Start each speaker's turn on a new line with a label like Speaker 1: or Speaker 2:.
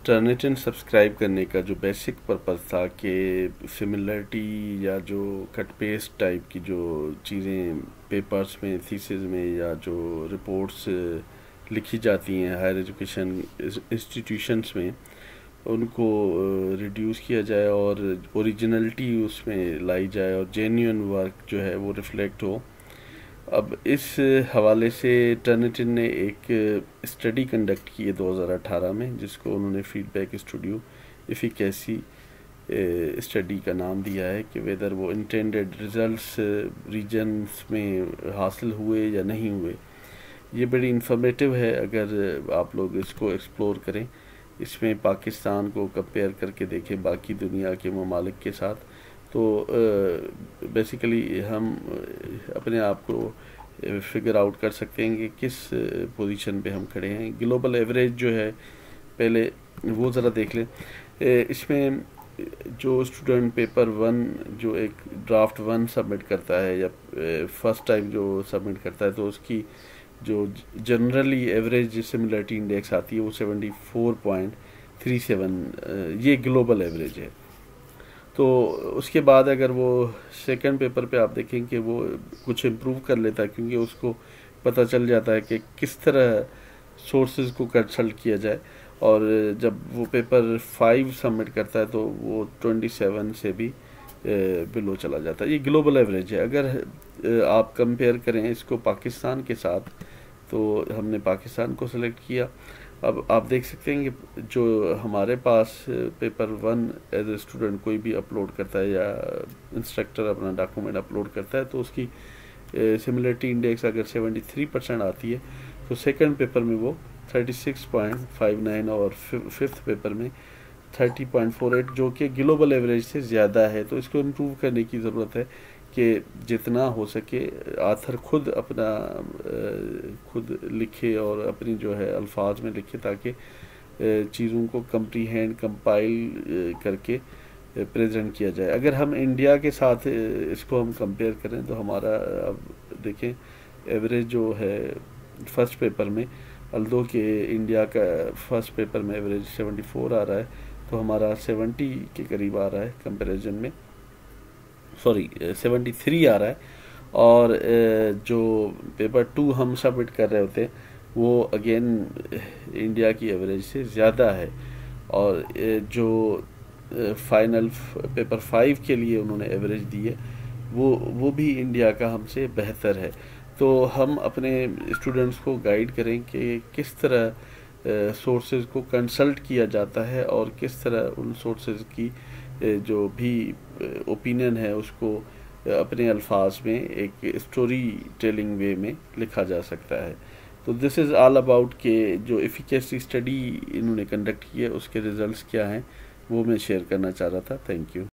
Speaker 1: Turnitin subscribe करने का जो बेसिक पर्पज़ था कि सिमिलरिटी या जो कट पेस्ट टाइप की जो चीज़ें पेपर्स में, थीसिस में या जो रिपोर्ट्स लिखी जाती हैं हायर एजुकेशन इंस्टीट्यूशंस में, उनको रिड्यूस किया जाए और ओरिजिनलिटी उसमें लाई जाए और जेन्युइन वर्क जो है वो रिफ़्लेक्ट हो। अब इस हवाले से टर्निटिन ने एक स्टडी कंडक्ट की है 2018 में, जिसको उन्होंने फीडबैक स्टूडियो इफ़िकेसी स्टडी का नाम दिया है कि वेदर वो इंटेंडेड रिजल्ट्स रीजन्स में हासिल हुए या नहीं हुए। ये बड़ी इंफॉर्मेटिव है अगर आप लोग इसको एक्सप्लोर करें। इसमें पाकिस्तान को कंपेयर करके देखें बाकी दुनिया के ममालिक के साथ, तो बेसिकली हम अपने आप को फिगर आउट कर सकते हैं कि किस पोजीशन पे हम खड़े हैं। ग्लोबल एवरेज जो है पहले वो ज़रा देख लें। इसमें जो स्टूडेंट पेपर 1 जो एक ड्राफ्ट 1 सबमिट करता है या फर्स्ट टाइम जो सबमिट करता है, तो उसकी जो जनरली एवरेज सिमिलरिटी इंडेक्स आती है वो 74.37 ये ग्लोबल एवरेज है। तो उसके बाद अगर वो सेकंड पेपर पे आप देखें कि वो कुछ इम्प्रूव कर लेता है, क्योंकि उसको पता चल जाता है कि किस तरह सोर्सेज को कंसल्ट किया जाए। और जब वो पेपर 5 सबमिट करता है तो वो 27 से भी बिलो चला जाता है। ये ग्लोबल एवरेज है। अगर आप कंपेयर करें इसको पाकिस्तान के साथ, तो हमने पाकिस्तान को सिलेक्ट किया। अब आप देख सकते हैं कि जो हमारे पास पेपर 1 एज ए स्टूडेंट कोई भी अपलोड करता है या इंस्ट्रक्टर अपना डॉक्यूमेंट अपलोड करता है, तो उसकी सिमिलरिटी इंडेक्स अगर 73% आती है, तो सेकंड पेपर में वो 36.59 और फिफ्थ पेपर में 30.48, जो कि ग्लोबल एवरेज से ज़्यादा है। तो इसको इम्प्रूव करने की ज़रूरत है कि जितना हो सके आथर खुद अपना खुद लिखे और अपनी जो है अल्फाज में लिखे, ताकि चीज़ों को कंप्रीहेंड कंपाइल करके प्रेजेंट किया जाए। अगर हम इंडिया के साथ इसको हम कंपेयर करें तो हमारा अब देखें एवरेज जो है फर्स्ट पेपर में, अल्दो के इंडिया का फर्स्ट पेपर में एवरेज 74 आ रहा है, तो हमारा 70 के करीब आ रहा है कंपैरिजन में, सॉरी 73 आ रहा है। और जो पेपर 2 हम सबमिट कर रहे होते हैं वो अगेन इंडिया की एवरेज से ज़्यादा है। और जो फाइनल पेपर 5 के लिए उन्होंने एवरेज दी है वो भी इंडिया का हमसे बेहतर है। तो हम अपने स्टूडेंट्स को गाइड करें कि किस तरह सोर्सेज को कंसल्ट किया जाता है और किस तरह उन सोर्सेज की जो भी ओपिनियन है उसको अपने अल्फाज में एक स्टोरी टेलिंग वे में लिखा जा सकता है। तो दिस इज़ ऑल अबाउट के जो एफिकेसी स्टडी इन्होंने कंडक्ट की है उसके रिज़ल्ट्स क्या हैं वो मैं शेयर करना चाह रहा था। Thank you.